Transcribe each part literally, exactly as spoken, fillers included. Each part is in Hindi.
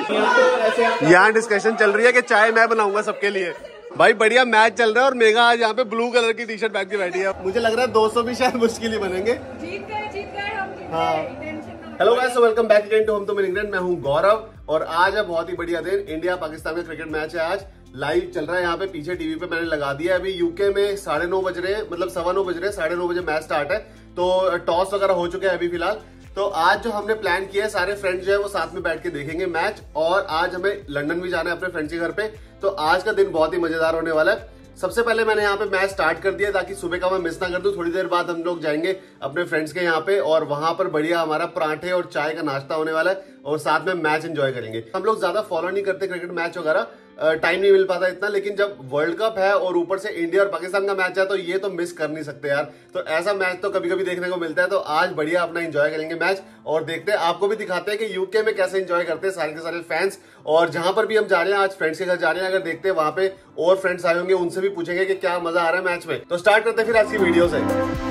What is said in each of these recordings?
यहाँ डिस्कशन चल रही है कि चाय मैं बनाऊंगा सबके लिए। भाई बढ़िया मैच चल रहा है और मेघा आज यहाँ पे ब्लू कलर की टी शर्ट पहन के बैठी है। मुझे लग रहा है दो सौ भी शायद मुश्किल ही बनेंगे। जीत गए जीत गए हम जीत हाँ। गए। Hello guys, so welcome back again to home to England. मैं हूँ गौरव और आज है बहुत ही बढ़िया दिन। इंडिया पाकिस्तान का क्रिकेट मैच है, आज लाइव चल रहा है। यहाँ पे पीछे टीवी पे मैंने लगा दिया है। अभी यूके में साढ़े नौ बज रहे हैं, मतलब सवा नौ बज रहे हैं, साढ़े नौ बजे मैच स्टार्ट है। तो टॉस वगैरह हो चुके हैं अभी फिलहाल। तो आज जो हमने प्लान किया है, सारे फ्रेंड्स जो है वो साथ में बैठ के देखेंगे मैच। और आज हमें लंदन भी जाना है अपने फ्रेंड्स के घर पे। तो आज का दिन बहुत ही मजेदार होने वाला है। सबसे पहले मैंने यहाँ पे मैच स्टार्ट कर दिया ताकि सुबह का मैं मिस ना कर दूं। थोड़ी देर बाद हम लोग जाएंगे अपने फ्रेंड्स के यहाँ पे और वहां पर बढ़िया हमारा पराठे और चाय का नाश्ता होने वाला है और साथ में मैच एंजॉय करेंगे। हम लोग ज्यादा फॉलो नहीं करते क्रिकेट मैच वगैरह, टाइम नहीं मिल पाता इतना, लेकिन जब वर्ल्ड कप है और ऊपर से इंडिया और पाकिस्तान का मैच है तो ये तो मिस कर नहीं सकते यार। तो ऐसा मैच तो कभी कभी देखने को मिलता है। तो आज बढ़िया अपना एंजॉय करेंगे मैच और देखते हैं, आपको भी दिखाते हैं कि यूके में कैसे एंजॉय करते हैं सारे के सारे फैंस। और जहां पर भी हम जा रहे हैं, आज फ्रेंड्स के घर जा रहे हैं, अगर देखते हैं वहां पे और फ्रेंड्स आए होंगे, उनसे भी पूछेंगे कि क्या मजा आ रहा है मैच में। तो स्टार्ट करते हैं फिर आज की वीडियो से।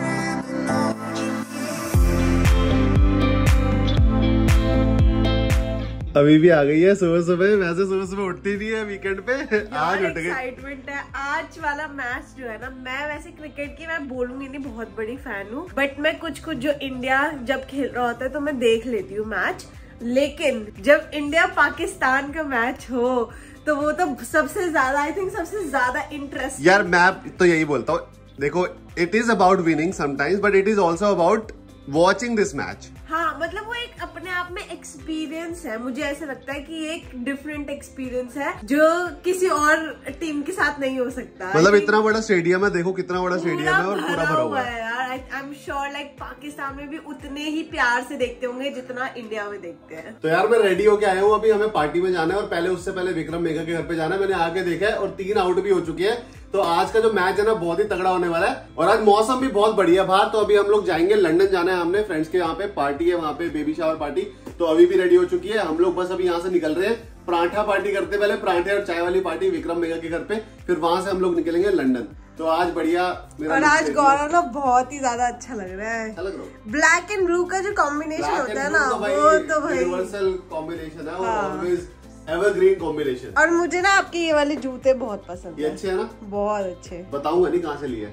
अभी भी आ गई है सुबह सुबह, वैसे सुबह सुबह उठती नहीं है वीकेंड पे, आज उठ गई। एक्साइटमेंट है आज वाला मैच जो है ना। मैं वैसे क्रिकेट की मैं बोलूंगी नहीं बहुत बड़ी फैन हूँ, बट मैं कुछ कुछ जो इंडिया जब खेल रहा होता है तो मैं देख लेती हूँ मैच। लेकिन जब इंडिया पाकिस्तान का मैच हो तो वो तो सबसे ज्यादा, आई थिंक सबसे ज्यादा इंटरेस्ट। यार मैं तो यही बोलता हूँ, देखो it is about winning sometimes but it is also about watching this match. हाँ, मतलब वो एक अपने आप में एक्सपीरियंस है। मुझे ऐसा लगता है कि एक डिफरेंट एक्सपीरियंस है जो किसी और टीम के साथ नहीं हो सकता। मतलब इतना बड़ा स्टेडियम है, देखो कितना बड़ा स्टेडियम है और पूरा भरा हुआ है यार। I am sure like Pakistan में भी उतने ही प्यार से देखते होंगे जितना इंडिया में देखते हैं। तो यार मैं रेडी होके आया हूँ, अभी हमें पार्टी में जाना है और पहले उससे पहले विक्रम मेघा के घर पे जाना है। मैंने आके देखा है और तीन आउट भी हो चुके हैं। तो आज का जो मैच है ना बहुत ही तगड़ा होने वाला है और आज मौसम भी बहुत बढ़िया बाहर। तो अभी हम लोग जाएंगे लंदन, जाना है हमने फ्रेंड्स के यहाँ पे, पार्टी है वहाँ पे, बेबी शावर पार्टी। तो अभी भी रेडी हो चुकी है, हम लोग बस अभी यहाँ से निकल रहे हैं। पराठा पार्टी करते पहले, पराठे और चाय वाली पार्टी विक्रम मेघा के घर पे, फिर वहां से हम लोग निकलेंगे लंदन। तो आज बढ़िया मेरा और आज गौरव ना बहुत ही ज्यादा अच्छा लग रहा है। ब्लैक एंड ब्लू का जो कॉम्बिनेशन होता है ना, वो तो भाई यूनिवर्सल कॉम्बिनेशन है, ऑलवेज एवरग्रीन कॉम्बिनेशन। और मुझे ना आपके ये वाले जूते बहुत पसंद है। ये अच्छे है ना, बहुत अच्छे। बताऊंगा नहीं कहाँ से लिए।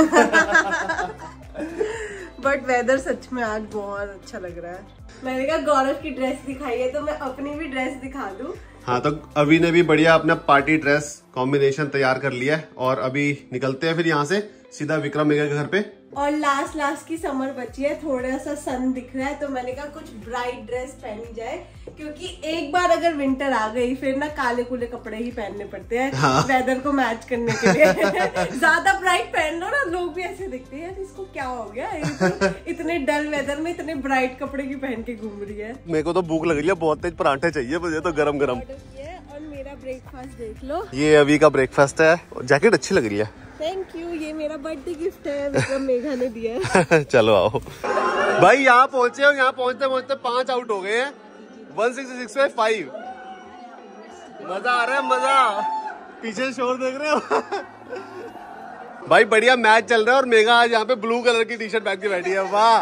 बट वेदर सच में आज बहुत अच्छा लग रहा है। मैंने कहा गौरव की ड्रेस दिखाई है तो मैं अपनी भी ड्रेस दिखा दूं। हाँ, तो अभी ने भी बढ़िया अपना पार्टी ड्रेस कॉम्बिनेशन तैयार कर लिया है और अभी निकलते हैं फिर यहाँ से सीधा विक्रम मेघा के घर पे। और लास्ट लास्ट की समर बची है, थोड़ा सा सन दिख रहा है, तो मैंने कहा कुछ ब्राइट ड्रेस पहनी जाए, क्योंकि एक बार अगर विंटर आ गई फिर ना काले कुले कपड़े ही पहनने पड़ते हैं। हाँ। वेदर को मैच करने के लिए। ज्यादा ब्राइट पहन लो ना, लोग भी ऐसे दिखते हैं इसको क्या हो गया, इतने डल वेदर में इतने ब्राइट कपड़े की पहन के घूम रही है। मेरे को तो भूख लग रही है, बहुत तेज पराठे चाहिए मुझे तो गरम गरम। और मेरा ब्रेकफास्ट देख लो, ये अभी का ब्रेकफास्ट है। जैकेट अच्छी लग रही है, थैंक यू। ये मेरा बर्थडे गिफ्ट है, विक्रम मेघा ने दिया है। चलो आओ भाई, यहाँ पहुंचे हो, यहाँ पहुंचते पहुंचते पांच आउट हो गए हैं। वन सिक्सटी सिक्स पे फाइव। मजा आ रहा है, मजा। पीछे शोर देख रहे हो। भाई बढ़िया मैच चल रहा है और मेघा आज यहाँ पे ब्लू कलर की टी शर्ट पहन के बैठी है। वाह।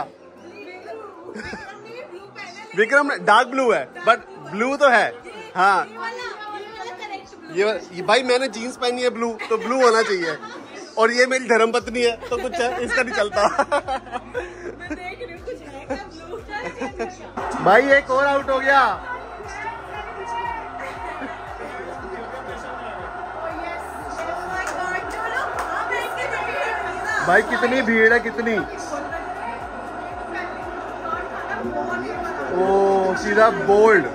विक्रम डार्क ब्लू है बट ब्लू तो है। हाँ ये, ये भाई मैंने जीन्स पहनी है ब्लू, तो ब्लू होना चाहिए। और ये मेरी धर्मपत्नी है तो कुछ इसका नहीं चलता। मैं देख रही हूँ कुछ है क्या ब्लू। भाई एक और आउट हो गया। भाई कितनी भीड़ है, कितनी। ओ सीधा बोल्ड।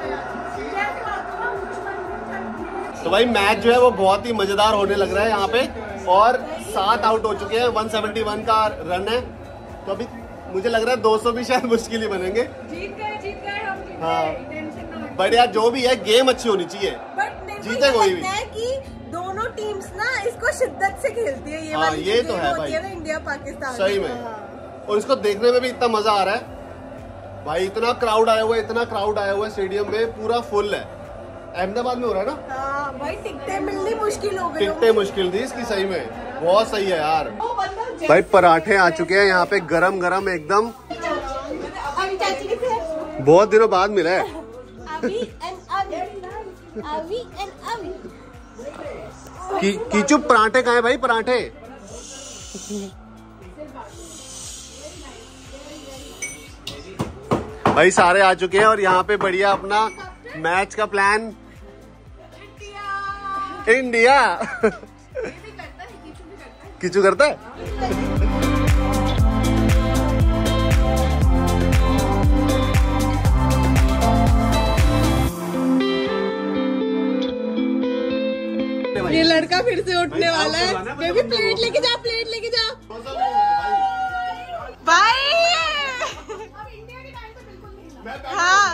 तो भाई मैच जो है वो बहुत ही मजेदार होने लग रहा है यहाँ पे और सात आउट हो चुके हैं। एक सौ इकहत्तर का रन है, तो अभी मुझे लग रहा है दो सौ भी शायद मुश्किल ही बनेंगे। जीत गए जीत गए हम जीत हाँ, बढ़िया। जो भी है गेम अच्छी होनी चाहिए, जीते कोई भी। कि दोनों टीम्स ना इसको शिद्दत से खेलती है। ये हाँ, वाली ये तो है भाई, है ना इंडिया पाकिस्तान सही में। और इसको देखने में भी इतना मजा आ रहा है भाई। इतना क्राउड आया हुआ है, इतना क्राउड आया हुआ है, स्टेडियम में पूरा फुल है। अहमदाबाद में हो रहा है ना। हाँ भाई, टिकटें मिलनी मुश्किल हो गई। टिकटें मुश्किल थी इसकी, सही में बहुत सही है यार। भाई पराठे आ चुके हैं यहाँ पे गरम गरम एकदम, बहुत दिनों बाद मिला है। अभी अभी एंड अभी। की, कीचू पराठे कहाँ है भाई, पराठे? भाई सारे आ चुके हैं और यहाँ पे बढ़िया अपना मैच का प्लान। इंडिया कीचू करता है। ये लड़का फिर से उठने वाला है। बेबी प्लेट लेके जा, प्लेट लेके जा भाई। हाँ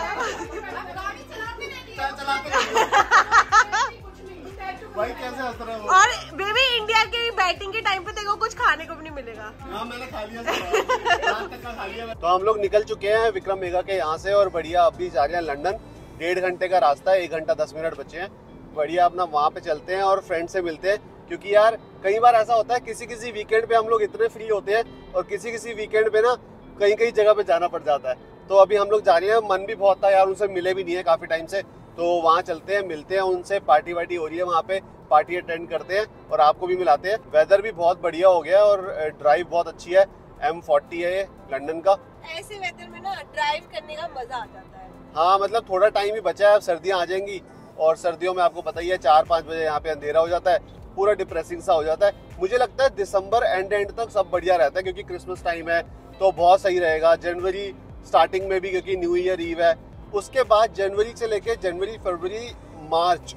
भाई कैसे हंस रहा है वो? और बेबी इंडिया के बैटिंग के टाइम पे देखो कुछ खाने को भी नहीं मिलेगा। हाँ मैंने खा लिया तक का खा लिया। तो हम लोग निकल चुके हैं विक्रम मेगा के यहाँ से और बढ़िया अभी जा रहे हैं लंदन। डेढ़ घंटे का रास्ता है, एक घंटा दस मिनट बचे हैं। बढ़िया अपना वहाँ पे चलते हैं और फ्रेंड से मिलते हैं, क्योंकि यार कई बार ऐसा होता है किसी किसी वीकेंड पे हम लोग इतने फ्री होते हैं और किसी किसी वीकेंड पे ना कहीं कहीं जगह पे जाना पड़ जाता है। तो अभी हम लोग जा रहे हैं, मन भी बहुत था यार, उनसे मिले भी नहीं है काफी टाइम से। तो वहाँ चलते हैं, मिलते हैं उनसे, पार्टी वार्टी हो रही है वहाँ पे, पार्टी अटेंड करते हैं और आपको भी मिलाते हैं। वेदर भी बहुत बढ़िया हो गया और ड्राइव बहुत अच्छी है। एम फोर्टी है ये लंदन का। ऐसे वेदर में ना ड्राइव करने का मजा आ जाता है। हाँ मतलब थोड़ा टाइम ही बचा है, अब सर्दियाँ आ जाएंगी और सर्दियों में आपको पता ही है चार पाँच बजे यहाँ पे अंधेरा हो जाता है, पूरा डिप्रेसिंग सा हो जाता है। मुझे लगता है दिसंबर एंड एंड तक सब बढ़िया रहता है, क्योंकि क्रिसमस टाइम है तो बहुत सही रहेगा। जनवरी स्टार्टिंग में भी क्योंकि न्यू ईयर ईव है, उसके बाद जनवरी से लेके जनवरी फरवरी मार्च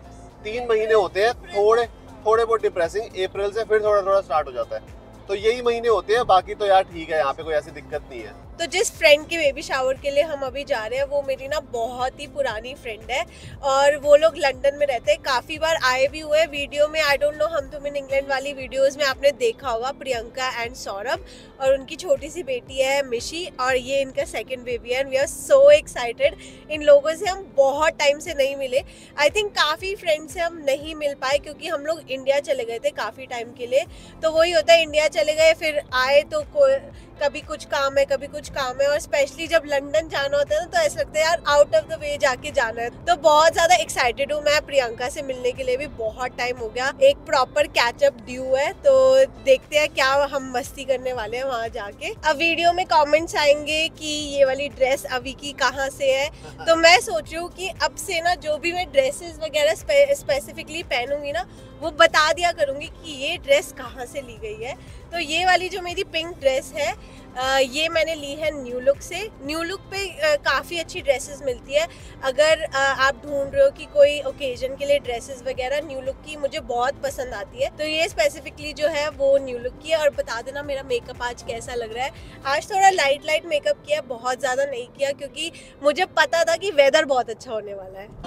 तीन महीने होते हैं थोड़े थोड़े बहुत डिप्रेसिंग। अप्रैल से फिर थोड़ा थोड़ा स्टार्ट हो जाता है, तो यही महीने होते हैं। बाकी तो यार ठीक है, यहाँ पे कोई ऐसी दिक्कत नहीं है। तो जिस फ्रेंड के बेबी शावर के लिए हम अभी जा रहे हैं वो मेरी ना बहुत ही पुरानी फ्रेंड है और वो लोग लंदन में रहते हैं। काफ़ी बार आए भी हुए वीडियो में। आई डोंट नो हम तुम इन इंग्लैंड वाली वीडियोस में आपने देखा होगा, प्रियंका एंड सौरभ, और उनकी छोटी सी बेटी है मिशी और ये इनका सेकंड बेबी है। And we are so excited. इन लोगों से हम बहुत टाइम से नहीं मिले। आई थिंक काफ़ी फ्रेंड से हम नहीं मिल पाए क्योंकि हम लोग इंडिया चले गए थे काफ़ी टाइम के लिए। तो वही होता है, इंडिया चले गए फिर आए तो कोई कभी कुछ काम है कभी कुछ काम है। और स्पेशली जब लंदन जाना होता है ना तो ऐसा लगता है यार आउट ऑफ द वे जाके जाना है। तो बहुत ज्यादा एक्साइटेड हूँ मैं प्रियंका से मिलने के लिए भी। बहुत टाइम हो गया, एक प्रॉपर कैचअप ड्यू है। तो देखते हैं क्या हम मस्ती करने वाले हैं वहाँ जाके। अब वीडियो में कमेंट्स आएंगे कि ये वाली ड्रेस अभी की कहाँ से है, तो मैं सोच रही हूँ कि अब से ना जो भी मैं ड्रेसेस वगैरह स्पे, स्पेसिफिकली पहनूंगी ना वो बता दिया करूंगी कि ये ड्रेस कहाँ से ली गई है। तो ये वाली जो मेरी पिंक ड्रेस है आ, ये मैंने ली है न्यू लुक से। न्यू लुक पे काफ़ी अच्छी ड्रेसेस मिलती है। अगर आ, आप ढूंढ रहे हो कि कोई ओकेजन के लिए ड्रेसेस वगैरह, न्यू लुक की मुझे बहुत पसंद आती है। तो ये स्पेसिफिकली जो है वो न्यू लुक की है। और बता देना मेरा मेकअप आज कैसा लग रहा है। आज थोड़ा लाइट लाइट मेकअप किया, बहुत ज़्यादा नहीं किया क्योंकि मुझे पता था कि वेदर बहुत अच्छा होने वाला है।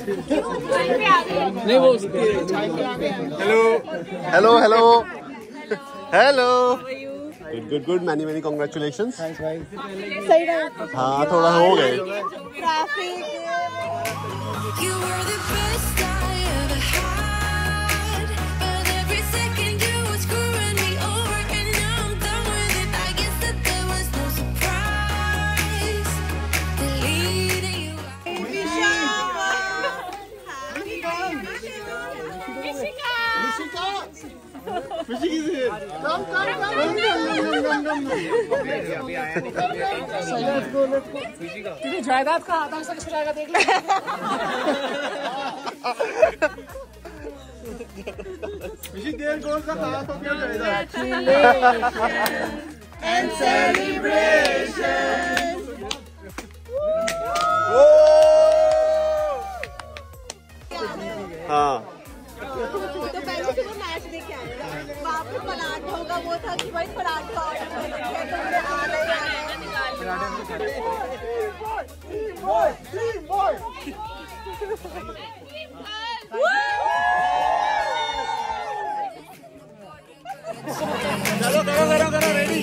Hello hello hello good good good many many congratulations. सही रहा। हाँ थोड़ा हो गए। जायदाद का आधा हिस्सा किसको जाएगा देख ले। देर गोल का कहा तो क्या एंड सेलिब्रेशन। हाँ तो पहले से वो मैच देख के आएगा, वहाँ पे पराठा होगा। वो था कि भाई पराठा ऑर्डर कर रखे हैं तो मुझे आ रहा है। चलो करो करो करो रेडी।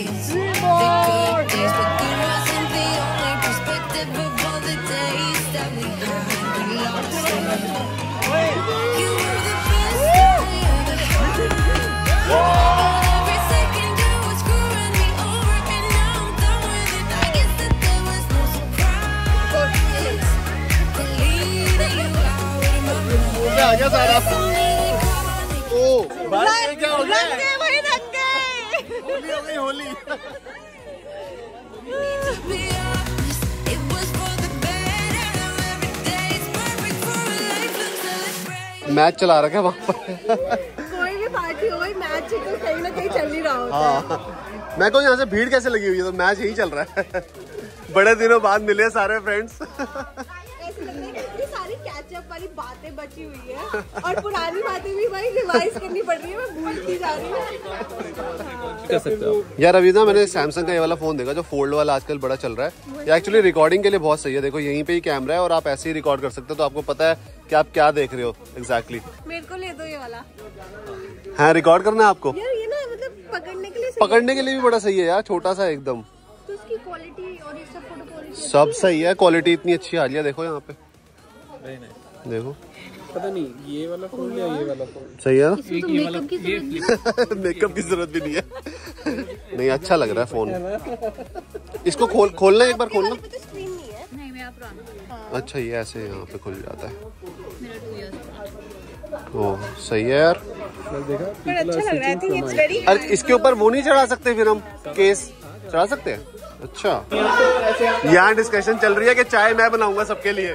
गया सारा। ओ भाई ये क्या हो गया? रंगे भाई रंगे। होली हो गई होली। मैच चला रखा है वहाँ पर। कोई भी पार्टी हो, मैच तो कहीं ना कहीं चल ही रहा होता है। हाँ, मैं को यहाँ से भीड़ कैसे लगी हुई है, तो मैच यही चल रहा है। बड़े दिनों बाद मिले सारे फ्रेंड्स। ऐसे लग रहा है कि इतनी सारी कैचअप वाली बातें बची हुई है और पुरानी बातें भी भाई रिवाइज करनी पड़ रही है, मैं भूलती जा रही हूँ। कर सकते हो यार अभी ना मैंने सैमसंग का ये वाला फोन देखा जो फोल्ड वाला आजकल बड़ा चल रहा है। ये एक्चुअली रिकॉर्डिंग के लिए बहुत सही है। देखो यहीं पे ही कैमरा है और आप ऐसे ही रिकॉर्ड कर सकते हो, तो आपको पता है कि आप क्या देख रहे हो एग्जैक्टली। मेरे को ले दो ये वाला। हाँ रिकॉर्ड करना है आपको। यार ये ना मतलब पकड़ने के लिए पकड़ने के लिए भी बड़ा सही है यार, छोटा सा एकदम। तो उसकी क्वालिटी और ये सब फोटो क्वालिटी सब सही है, क्वालिटी इतनी अच्छी आ रही है। देखो यहाँ पे देखो, पता नहीं ये वाला फोन या ये वाला फोन सही है ना? एक ये वाला ये मेकअप की जरूरत भी नहीं है। नहीं अच्छा लग रहा है फोन। इसको खोल खोलना एक बार खोलना। स्क्रीन नहीं है। नहीं मेरा पुराना अच्छा ये ऐसे यहाँ पे खुल जाता है। मेरा टू इयर्स ओह सही है यार। देखा पर अच्छा लग रहा है। I think it's very. अरे इसके ऊपर वो नहीं चढ़ा सकते फिर हम, केस चढ़ा सकते हैं? अच्छा यहाँ डिस्कशन चल रही है कि चाय मैं बनाऊंगा सबके लिए।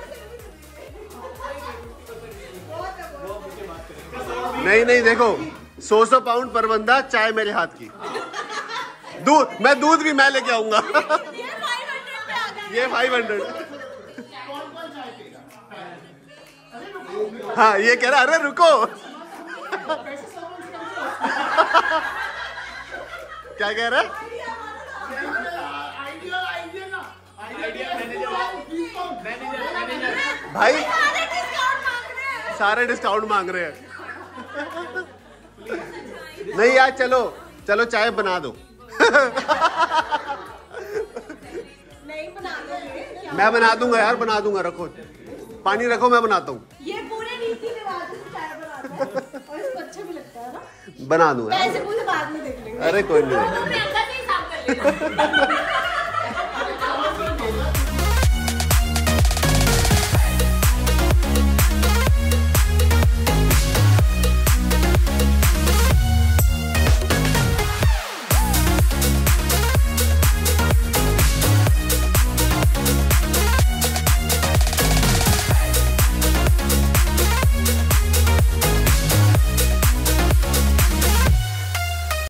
नहीं नहीं देखो, सौ सौ पाउंड पर बंदा, चाय मेरे हाथ की। दूध मैं दूध भी मैं लेके आऊंगा। ये फाइव हंड्रेड। हाँ ये कह रहा अरे रुको। क्या कह रहा है? भाई सारे डिस्काउंट मांग रहे हैं। नहीं यार चलो चलो चाय बना दो। नहीं बना दोगे? मैं बना दूंगा यार, बना दूंगा। रखो पानी रखो, मैं बनाता हूँ। ये पूरे रीति रिवाज से चाय बना दो और इसको अच्छा भी लगता है ना। बना दूंगा। पैसे पूरे बाद में देख लेंगे। अरे कोई नहीं।